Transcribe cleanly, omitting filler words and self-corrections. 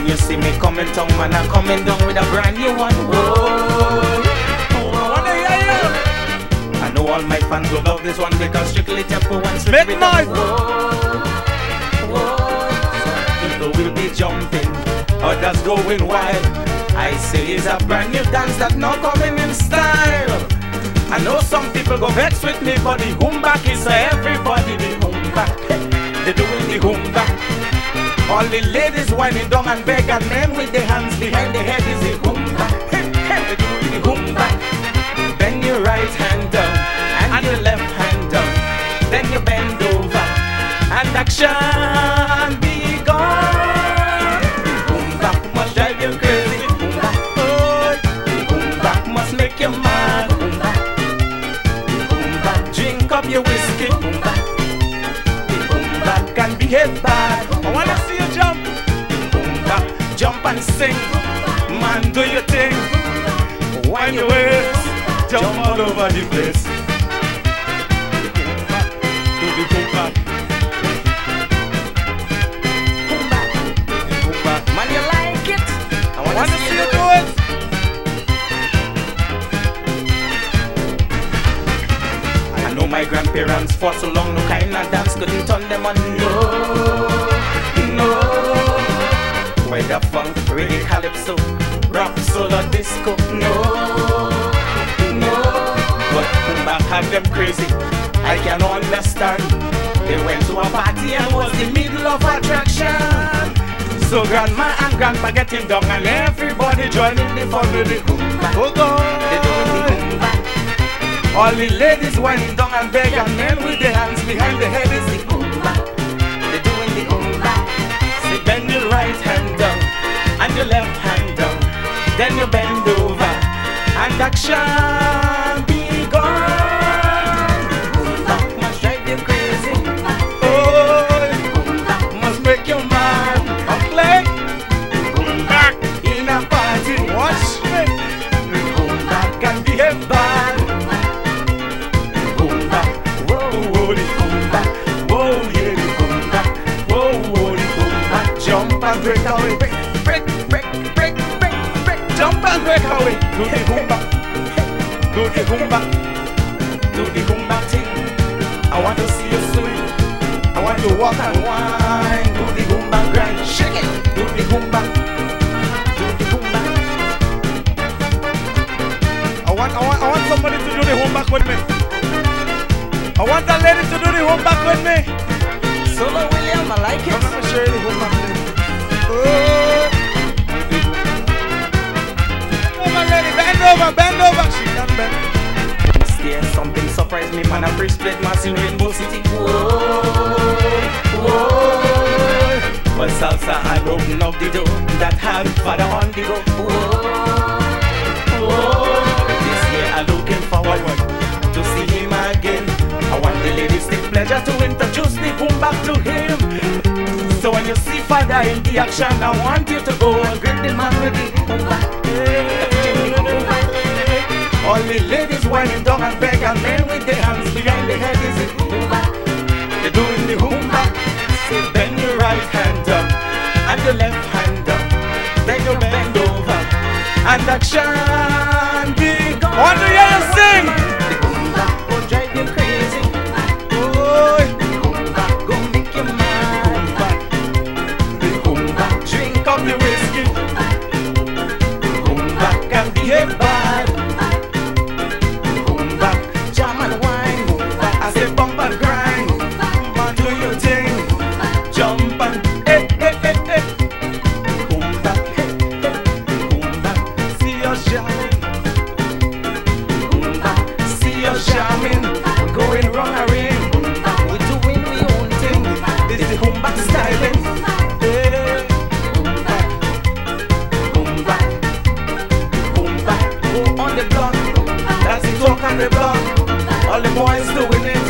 when you see me coming down, man, I'm coming down with a brand new one. Whoa. I know all my fans will love this one because strictly tempo and strictly midnight. People will be jumping, others going wild. I say it's a brand new dance that now coming in style. I know some people go vex with me, but the boom back is everybody. The boom back, they doing the boom back. All the ladies whining down and beg, and men with their hands behind their head is the boom back. They doing the boom back. Bend your right hand down and your left hand down. Then you bend over and action be gone. The boom back must drive you crazy. The boom back, oh, the boom back must make you mad. The boom back, drink up your whiskey. The boom back can behave bad. I wanna see you jump. Boom back, jump and sing. Man, do your thing. Wind your waist, jump all over the place. Do the boom back. Boom back. Man, you like it? I Wanna see you do it? I know my grandparents fought so long, no kind of dance couldn't turn them on. No, no. Whether funk, reggae, calypso, rock, soul or disco. No, no. But boom back had them crazy, I can understand. They went to a party and was the middle of attraction. So grandma and grandpa getting down and everybody joining the fun with the boom back. Oh God. They doing the boom back. All the ladies whining down and beg, and men with their hands behind their head is the boom back. They doing the boom back. Say bend your right hand down and your left hand down. Then you bend over and action be gone. Boom back must drive you crazy. Oh, boom back must make you mad. Play. Boom back in a party. Watch me. Boom back can behave bad. Boom back, whoa, whoa, the boom back. Whoa, yeah, the boom back. Whoa, whoa, the boom back. Jump and break away. Break, break, break, break, break, break. Jump and break away. Do the boom back. Do the boom back. Do the boom back thing. I want to see you swing. I want to walk and whine. Do the boom back grind. Shake it. Do the boom back. Do the boom back. I want somebody to do the home back with me. I want that lady to do the home back with me. Solo William, I like it. Let me show you the home back. Bend over, bend over. She can bend. Yeah, something surprised me, man. I first played mass in Rainbow City. Whoa, whoa. But salsa had opened up the door that had father on the go. Whoa, whoa. This year I'm looking forward to see him again. I want the ladies take pleasure to introduce the boom back to him. So when you see father in the action, I want you to go and greet the man with the boom back. All the ladies whining down and beg, and men with their hands behind their head is the boom back. They're doing the boom back. Say bend your right hand up and your left hand up. Then you bend over and action be gone. I want to hear you sing. The boom back go drive you crazy. Oh, The boom back go make you mad. The boom back drink up the whiskey. The boom back can behave bad. Jam and wine, I say bump and grind. Man, do your thing. Jump and hey, hey, hey, hey. Boom back, hey, hey. Boom back, see us jamming. Boom back, see us jamming. We're going round a ring. We're doing we own thing. This is the boom back styling. Hey. Boom back, boom back, boom back. Go on the block, that's the talk on the block. All the boys doing it.